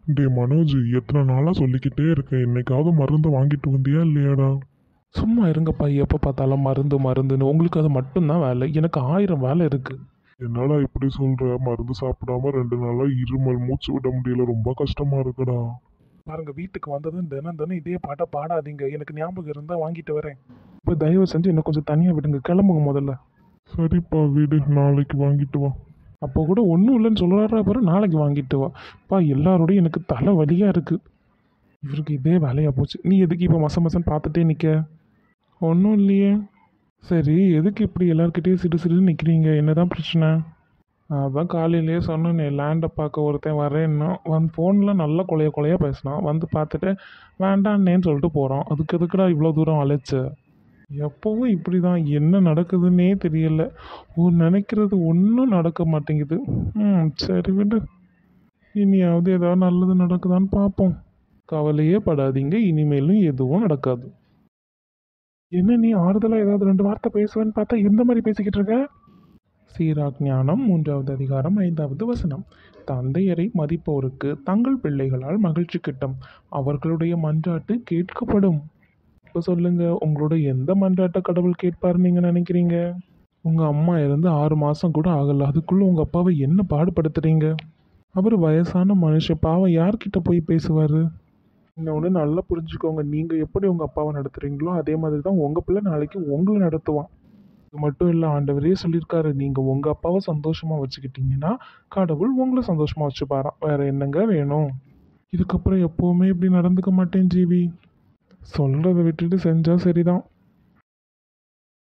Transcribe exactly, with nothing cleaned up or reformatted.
டே மனோஜ், எத்தனை நாளாக சொல்லிக்கிட்டே இருக்கேன், என்னைக்காவது மருந்து வாங்கிட்டு வந்தியா இல்லையாடா? சும்மா இருங்கப்பா, எப்போ பார்த்தாலும் மருந்து மருந்துன்னு. உங்களுக்கு அது மட்டும்தான் வேலை, எனக்கு ஆயிரம் வேலை இருக்குது. என்னடா இப்படி சொல்ற? மருந்து சாப்பிடாம ரெண்டு நாளா இருமல், மூச்சு விட முடியல, ரொம்ப கஷ்டமா இருக்குடா. பாருங்க, வீட்டுக்கு வந்ததும் தினம் தினம் இதே பாட்டை பாடாதீங்க. எனக்கு ஞாபகம் இருந்தால் வாங்கிட்டு வரேன். இப்போ தயவு செஞ்சு என்ன கொஞ்சம் தனியாக விடுங்க, கிளம்புங்க முதல்ல. சரிப்பா, வீடு நாளைக்கு வாங்கிட்டு வா. அப்போ கூட ஒன்றும் இல்லைன்னு சொல்கிறாரா பாரு, நாளைக்கு வாங்கிட்டு வா. பா, எல்லாரோடையும் எனக்கு தலை வலியாக இருக்குது. இவருக்கு இதே வேலையாக போச்சு. நீ எதுக்கு இப்போ மச மசன்னு பார்த்துட்டே நிற்க? ஒன்றும் இல்லையே. சரி, எதுக்கு இப்படி எல்லாருக்கிட்டேயும் சிடு சிடுன்னு நிற்கிறீங்க? என்னதான் பிரச்சனை? அதான் காலையிலேயே சொன்னேனே, லேண்டை பார்க்க ஒருத்தன் வரேன்னா வந்து ஃபோனில் நல்லா கொலைய கொலையாக பேசினான். வந்து பார்த்துட்டு வேண்டான்னேன்னு சொல்லிட்டு போகிறான். அதுக்கு எதுக்குடா இவ்வளோ தூரம் அழைச்ச? எப்போவும் இப்படி தான், என்ன நடக்குதுன்னே தெரியல. ஒரு நினைக்கிறது ஒன்றும் நடக்க மாட்டேங்குது. ம் சரி விடு, இனியாவது ஏதாவது நல்லது நடக்குதான்னு பார்ப்போம். கவலையே படாதீங்க, இனிமேலும் எதுவும் நடக்காது. என்ன நீ ஆறுதலாக ஏதாவது ரெண்டு வார்த்தை பேசுவேன்னு பார்த்தா இந்த மாதிரி பேசிக்கிட்டு இருக்க? சீராக் ஞானம் மூன்றாவது அதிகாரம் ஐந்தாவது வசனம். தந்தையரை மதிப்போருக்கு தங்கள் பிள்ளைகளால் மகிழ்ச்சி கிட்டும், அவர்களுடைய மன்றாட்டு கேட்கப்படும். இப்போ சொல்லுங்க, உங்களோட எந்த மன்றாட்ட கடவுள் கேட்பாருன்னு நீங்க நினைக்கிறீங்க? உங்க அம்மா இருந்து ஆறு மாசம் கூட ஆகல, அதுக்குள்ள உங்க அப்பாவை என்ன பாடுபடுத்துறீங்க? அவர் வயசான மனுஷன், பாவம், யார்கிட்ட போய் பேசுவாரு? இன்னொன்று நல்லா புரிஞ்சுக்கோங்க, நீங்க எப்படி உங்க அப்பாவை நடத்துறீங்களோ அதே மாதிரி தான் உங்க பிள்ளை நாளைக்கு உங்களை நடத்துவான். இது மட்டும் இல்லை, ஆண்டவரே சொல்லியிருக்காரு, நீங்க உங்க அப்பாவை சந்தோஷமா வச்சுக்கிட்டீங்கன்னா கடவுள் உங்களை சந்தோஷமா வச்சுப்பாராம். வேற என்னங்க வேணும்? இதுக்கப்புறம் எப்பவுமே இப்படி நடந்துக்க மாட்டேன் ஜீவி. சொல்றதை விட்டுட்டு செஞ்சா சரிதான்.